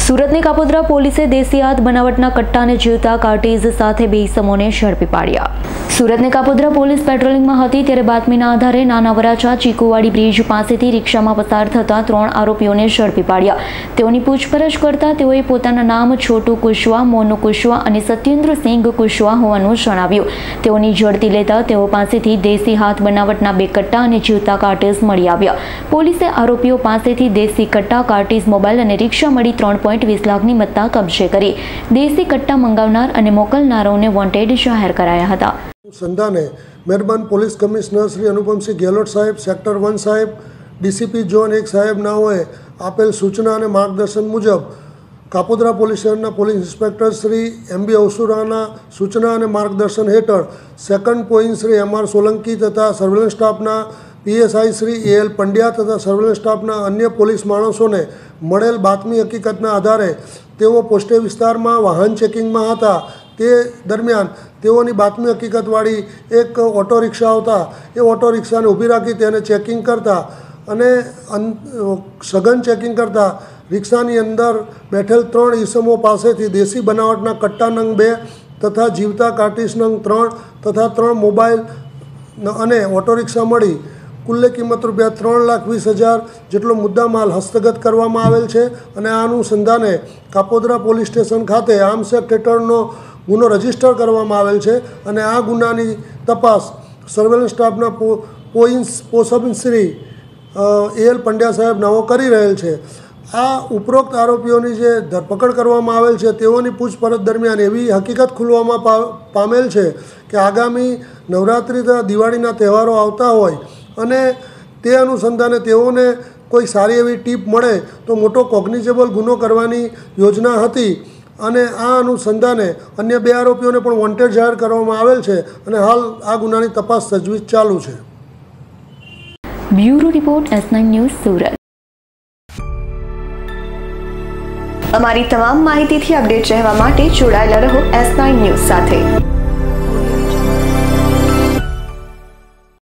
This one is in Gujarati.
સુરતની કાપોદ્રા પોલીસે દેશી હાથ બનાવટના કટ્ટાને જીવતા કાર્ટેજ સાથે બે ઇસમોને ઝડપી પાડ્યા। સુરતની કાપોદ્રા પોલીસ પેટ્રોલિંગમાં હતી ત્યારે બાતમીના આધારે નાના વરાછા ચીકુવાડી બ્રિજ પાસેથી રિક્ષામાં પસાર થતા 3 આરોપીઓને ઝડપી પાડ્યા। તેઓની પૂછપરછ કરતા તેઓએ પોતાના નામ છોટુ કુશવા, મોનુ કુશવા અને સત્યેન્દ્રસિંહ કુશવા હોવાનું જણાવ્યું। તેઓની ઝડપી લેતા તેઓ પાસેથી દેશી હાથ બનાવટના 2 કટ્ટા અને જીવતા કાર્ટેજ મળી આવ્યા। પોલીસે આરોપીઓ પાસેથી દેશી કટ્ટા, કાર્ટેજ, મોબાઈલ અને રિક્ષા મળી 3.20 લાખની મત્તા કબજે કરી દેશી કટ્ટા મંગાવનાર અને મોકલનારોને વોન્ટેડ જાહેર કરાયા હતા। સંધાને મહેરબાન પોલીસ કમિશનર શ્રી અનુપમસિંહ ગેહલોત સાહેબ, સેક્ટર 1 સાહેબ, ડીસીપી ઝોન 1 સાહેબ નાઓએ આપેલ સૂચના અને માર્ગદર્શન મુજબ કાપોદ્રા પોલીસ સ્ટેશનના પોલીસ ઇન્સ્પેક્ટર શ્રી MB અવસુરાના સૂચના અને માર્ગદર્શન હેઠળ second point Shri MR Solanki તથા સર્વેલન્સ સ્ટાફના PSI શ્રી AL પંડ્યા તથા સર્વેલન્સ સ્ટાફના અન્ય પોલીસ માણસોને મળેલ બાતમી હકીકતના આધારે તેઓ પોસ્ટે વિસ્તારમાં વાહન ચેકિંગમાં હતા। તે દરમિયાન તેઓની બાતમી હકીકતવાળી એક ઓટો રિક્ષા આવતા એ ઓટો રિક્ષાને ઊભી રાખી તેને ચેકિંગ કરતા અને સઘન ચેકિંગ કરતા રિક્ષાની અંદર બેઠેલ 3 ઈસમો પાસેથી દેશી બનાવટના કટ્ટા નંગ 2 તથા જીવતા કાર્ટીજ નંગ 3 તથા 3 મોબાઈલ અને ઓટો રિક્ષા મળી કુલ્લે કિંમત ₹3,20,000 જેટલો મુદ્દામાલ હસ્તગત કરવામાં આવેલ છે અને આ અનુસંધાને કાપોદ્રા પોલીસ સ્ટેશન ખાતે આર્મ્સ એક્ટ હેઠળનો ગુનો રજીસ્ટર કરવામાં આવેલ છે અને આ ગુનાની તપાસ સર્વેલન્સ સ્ટાફના પોસબ શ્રી AL પંડ્યા સાહેબ નાઓ કરી રહેલ છે। આ ઉપરોક્ત આરોપીઓની જે ધરપકડ કરવામાં આવેલ છે તેઓની પૂછપરછ દરમિયાન એવી હકીકત ખુલવામાં પામેલ છે કે આગામી નવરાત્રિ તથા દિવાળીના તહેવારો આવતા હોય અને તે અનુસંધાને તેઓને કોઈ સારી એવી ટીપ મળે તો મોટો કોગ્નિઝેબલ ગુનો કરવાની યોજના હતી અને આ અનુસંધાને અન્ય 2 આરોપીઓને પણ વોન્ટેડ જાહેર કરવામાં આવેલ છે અને હાલ આ ગુનાની તપાસ તજવીજ ચાલુ છે। Bureau report S9 news Surat. અમારી તમામ માહિતીથી અપડેટ રહેવા માટે જોડાયેલા રહો S9 ન્યૂઝ સાથે।